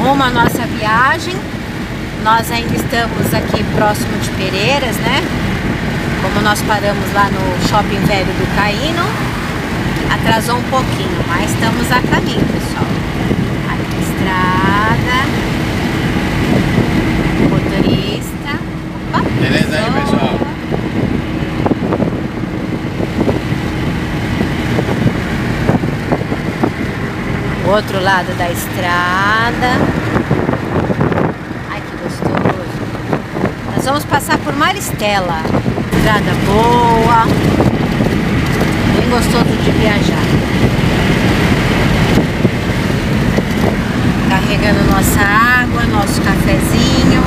rumo à nossa viagem. Nós ainda estamos aqui próximo de Pereiras, né? Como nós paramos lá no Shopping Velho do Caíno, atrasou um pouquinho, mas estamos a caminho, pessoal. Aqui a estrada, motorista. Opa, beleza aí, pessoal? O outro lado da estrada. Ai, que gostoso. Nós vamos passar por Maristela. Estrada boa, bem gostoso de viajar. Carregando nossa água, nosso cafezinho.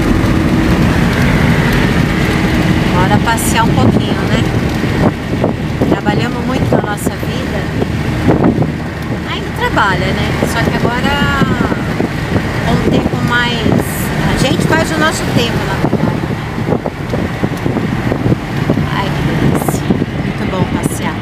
Bora passear um pouquinho, né? Trabalhamos muito na nossa vida. Ainda trabalha, né? Só que agora com um tempo mais... A gente faz o nosso tempo, na verdade. Ai, que delícia. Muito bom passear.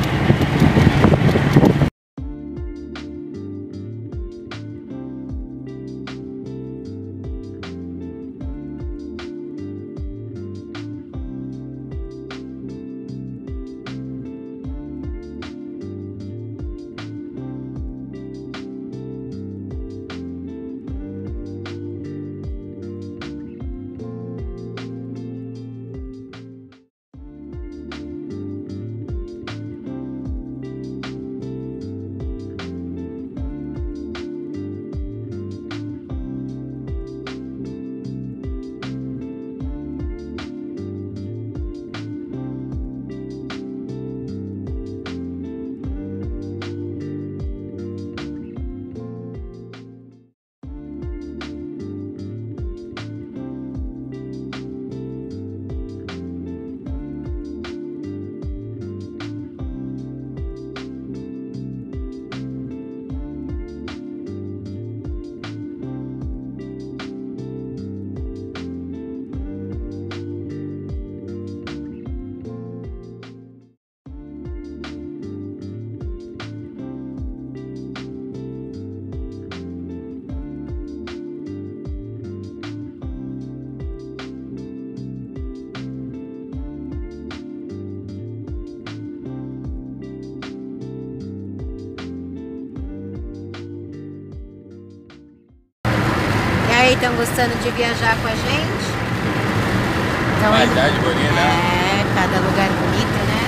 E aí, estão gostando de viajar com a gente? Então, Paisagem bonita, né? É, cada lugar bonito, né?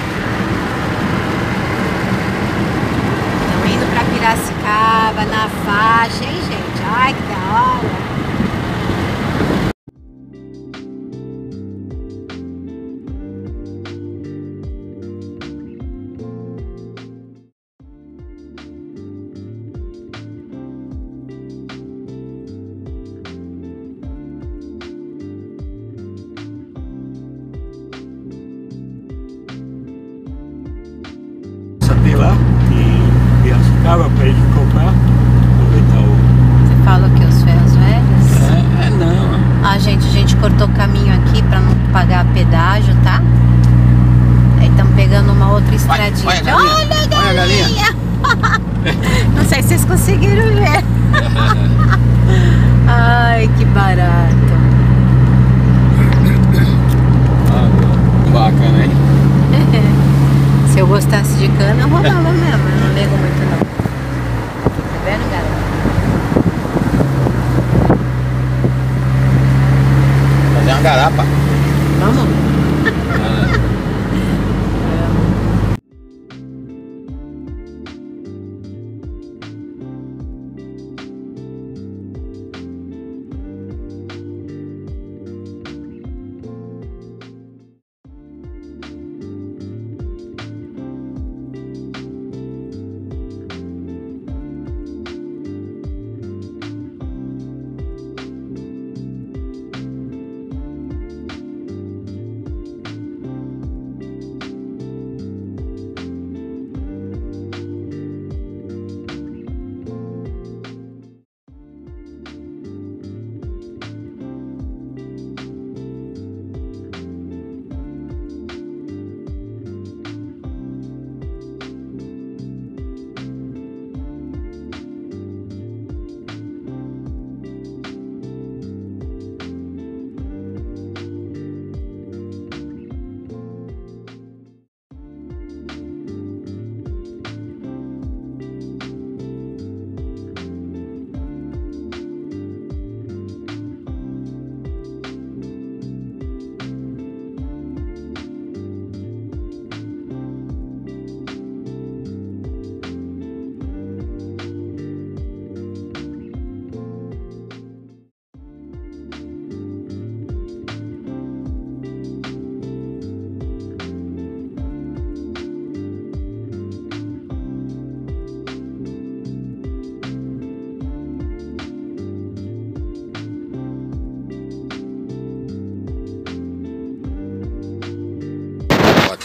Estão indo pra Piracicaba, na faixa, hein, gente? Ai, que da hora! Tem lá em Piracicaba para ele comprar. Aproveitar o... Você falou que os ferros velhos? Não. Ah, gente, a gente cortou caminho aqui pra não pagar pedágio, tá? Aí estamos pegando uma outra estradinha. Olha a galinha. Olha a galinha! Não sei se vocês conseguiram ver. Ai, que barato. Bacana, hein? Se eu gostasse de cana, eu roubava mesmo. Eu não ligo muito, não. Tá vendo, galera? Fazer uma garapa. Vamos?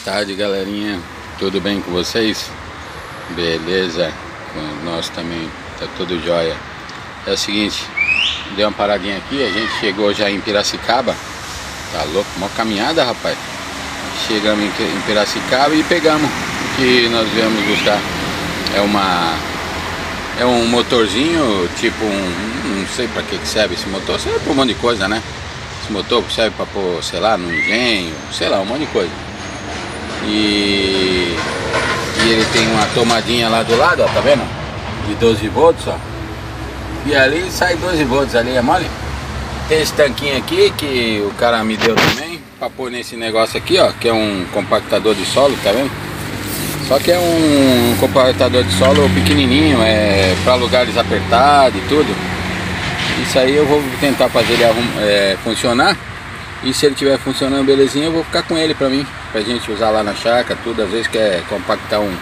tarde, galerinha. Tudo bem com vocês? Beleza? Com nós também tá tudo jóia. É o seguinte, deu uma paradinha aqui, a gente chegou já em Piracicaba. Tá louco? Uma caminhada, rapaz. Chegamos em Piracicaba e pegamos o que nós viemos buscar. É um motorzinho, tipo não sei pra que serve esse motor. Serve pra um monte de coisa, né? Esse motor serve pra pôr, sei lá, no engenho, sei lá, um monte de coisa. E ele tem uma tomadinha lá do lado, ó, tá vendo? De 12 volts, ó. E ali sai 12 volts, ali é mole. Tem esse tanquinho aqui que o cara me deu também, pra pôr nesse negócio aqui, ó, que é um compactador de solo, tá vendo? Só que é um compactador de solo pequenininho, é pra lugares apertados e tudo. Isso aí eu vou tentar fazer ele funcionar. E se ele estiver funcionando belezinha, eu vou ficar com ele pra mim, pra gente usar lá na chácara, tudo. Às vezes quer compactar um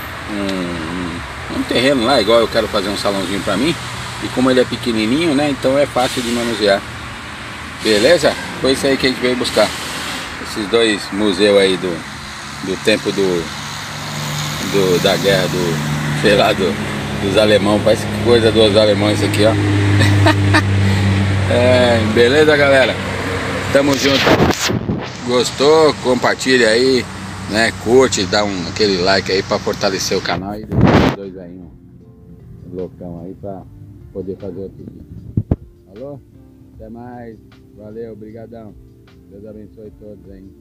terreno lá, igual eu quero fazer um salãozinho pra mim. E como ele é pequenininho, né, então é fácil de manusear. Beleza? Foi isso aí que a gente veio buscar. Esses dois museus aí do tempo da guerra sei lá, dos alemães. Parece coisa dos alemães isso aqui, ó. Beleza, galera? Tamo junto. Gostou? Compartilha aí, né? Curte, dá aquele like aí pra fortalecer o canal. E deixa os dois aí loucão aí pra poder fazer outro vídeo. Falou? Até mais. Valeu, brigadão. Deus abençoe todos aí.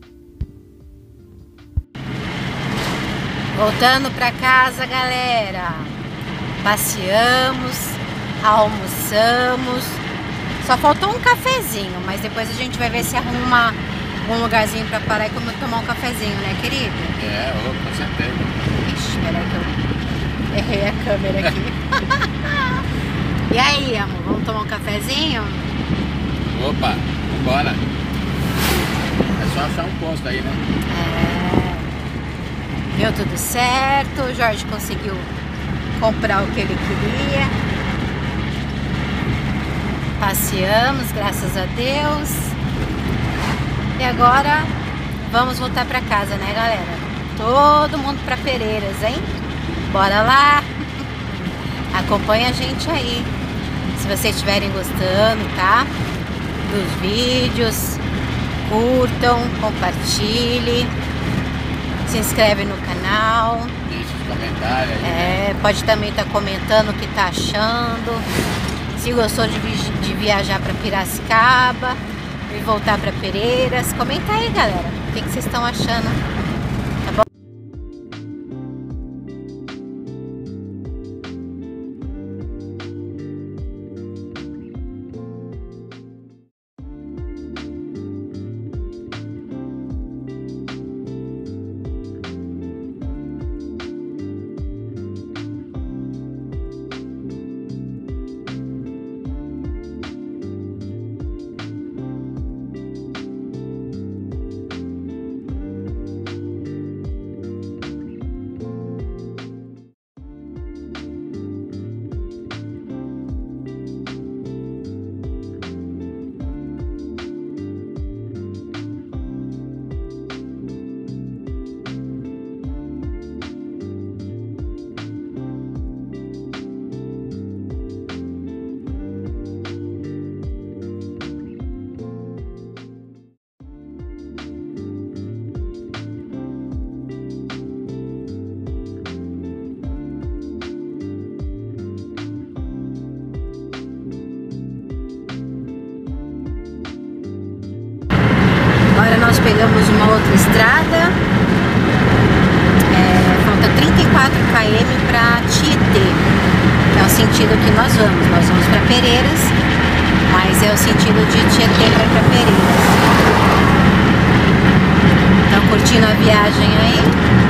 Voltando pra casa, galera. Passeamos, almoçamos. Só faltou um cafezinho, mas depois a gente vai ver se arruma um lugarzinho pra parar e tomar um cafezinho, né, querido? Com certeza. Ixi, peraí que eu errei a câmera aqui. E aí, amor, vamos tomar um cafezinho? Opa, vambora. É só achar um posto aí, né? Deu tudo certo, o Jorge conseguiu comprar o que ele queria. Passeamos, graças a Deus. E agora vamos voltar pra casa, né, galera? Todo mundo pra Pereiras, hein? Bora lá! Acompanha a gente aí. Se vocês estiverem gostando, tá? Dos vídeos, curtam, compartilhem. Se inscreve no canal. Deixa os comentários aí, né? Pode também estar comentando o que tá achando. Se gostou de viajar para Piracicaba e voltar para Pereiras, comenta aí, galera. O que vocês estão achando? Tá bom? Agora nós pegamos uma outra estrada, falta 34 km para Tietê, que é o sentido que nós vamos para Pereiras, mas é o sentido de Tietê para Pereiras. Estão curtindo a viagem aí?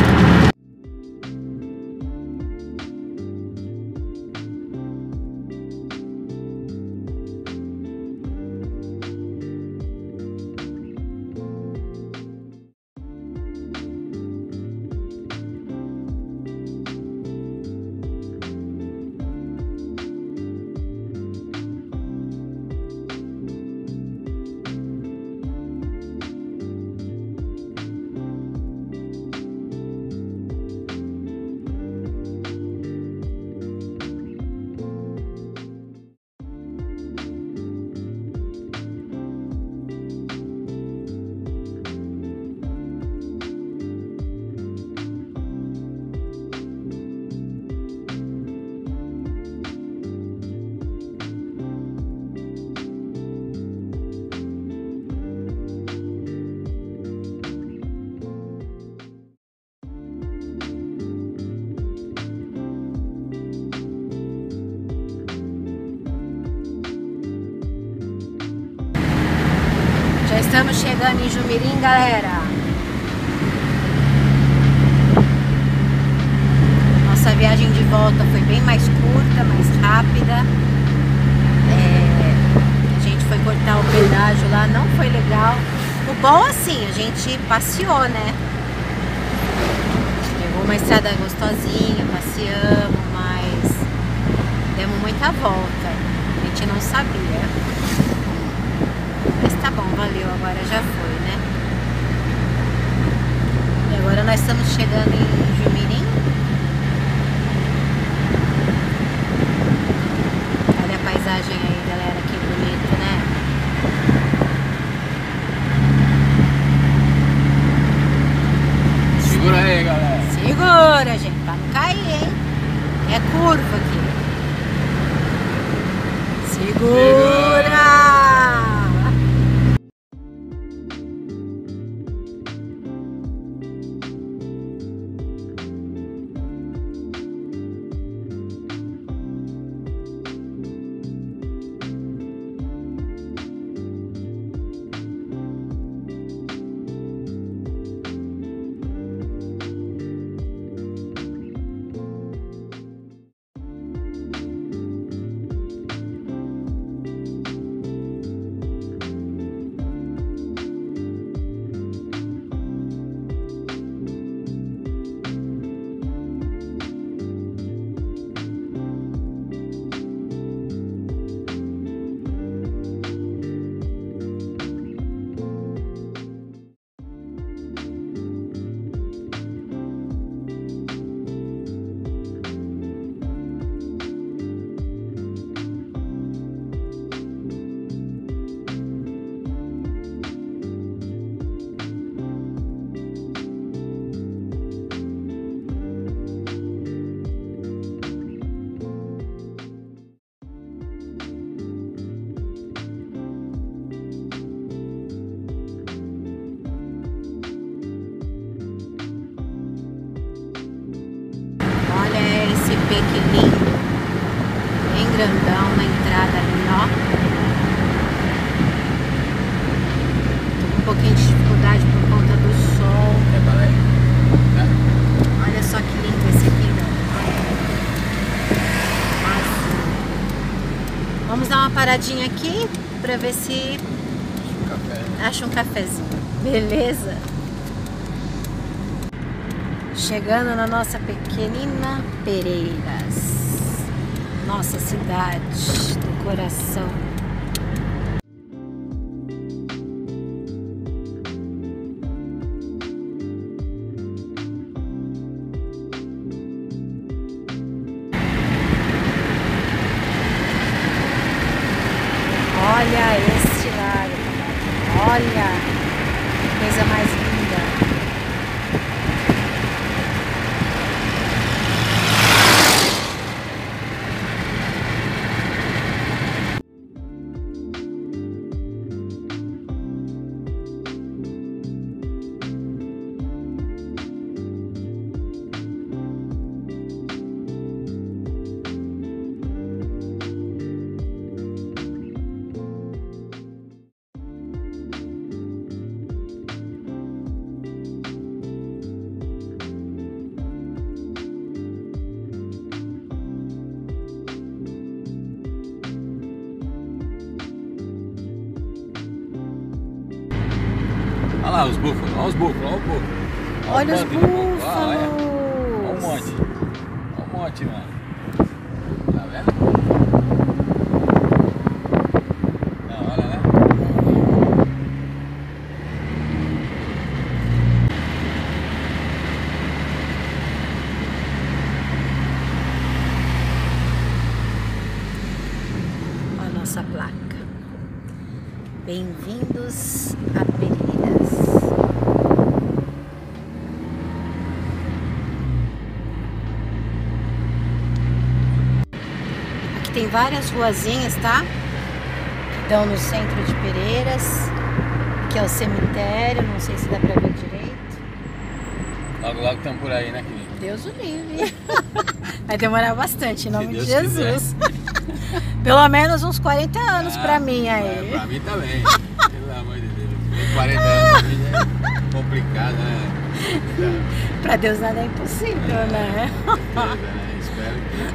Estamos chegando em Jumirim, galera. Nossa viagem de volta foi bem mais curta, mais rápida. A gente foi cortar o pedágio lá, não foi legal. O bom assim, a gente passeou, né? Pegou uma estrada gostosinha, passeamos, mas demos muita volta. A gente não sabia. Mas tá bom, valeu, agora já foi, né? E agora nós estamos chegando em Jumirim. Olha a paisagem aí, galera, que bonito, né? Segura aí, galera. Segura, gente, pra não cair, hein? É curva aqui. Segura! Pequenininho, bem grandão na entrada ali, ó. Tô com um pouquinho de dificuldade por conta do sol. Olha só que lindo esse aqui, galera. Vamos dar uma paradinha aqui pra ver se acha um cafezinho. Beleza? Chegando na nossa pequenina Pereiras, nossa cidade do coração. Olha este lago, olha que coisa mais linda. Olha lá os búfalos, olha os búfalos, olha o búfalo. Olha os búfalos. Olha um monte. Olha um monte, mano. Tá vendo? Não, olha, né? Olha a nossa placa. Bem-vindos a Pereiras. Aqui tem várias ruazinhas, tá? Que dão no centro de Pereiras. Aqui é o cemitério, não sei se dá pra ver direito. Logo, logo estamos por aí, né, querido? Deus o livre. Vai demorar bastante, em nome de Deus Jesus. Pelo menos uns 40 anos pra mim aí. Pra mim também. Pelo amor de Deus. 40 anos é complicado, né? Pra Deus nada é impossível, né? Espero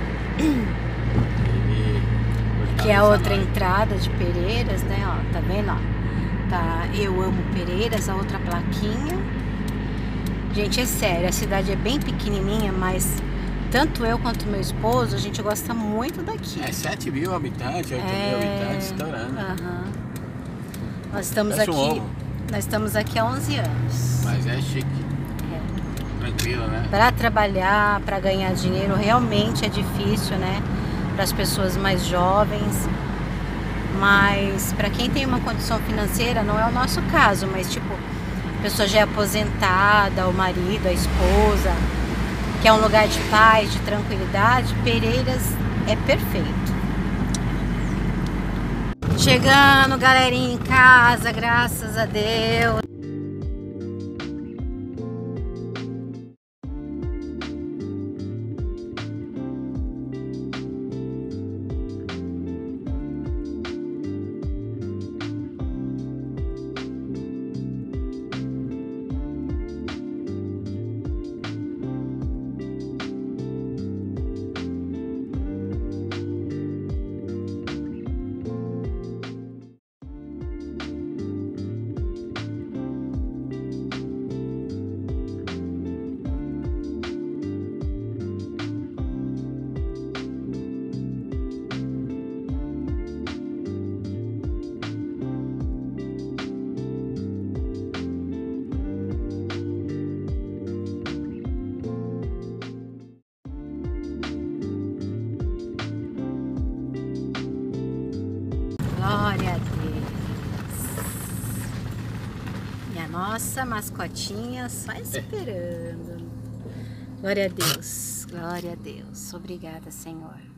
que... Que é a outra entrada de Pereiras, né? Ó, tá vendo? Ó, tá, eu amo Pereiras, a outra plaquinha. Gente, é sério, a cidade é bem pequenininha, mas tanto eu quanto meu esposo, a gente gosta muito daqui. É 7 mil habitantes, 8 mil habitantes, estourando. Nós estamos aqui há 11 anos. Mas é chique. Tranquilo, né? Para trabalhar, para ganhar dinheiro, realmente é difícil, né? Para as pessoas mais jovens. Mas para quem tem uma condição financeira, não é o nosso caso, mas tipo, a pessoa já é aposentada, o marido, a esposa, que é um lugar de paz, de tranquilidade, Pereiras é perfeito. Chegando, galerinha, em casa, graças a Deus. Glória a Deus. E a nossa mascotinha só esperando. Glória a Deus. Glória a Deus. Obrigada, Senhor.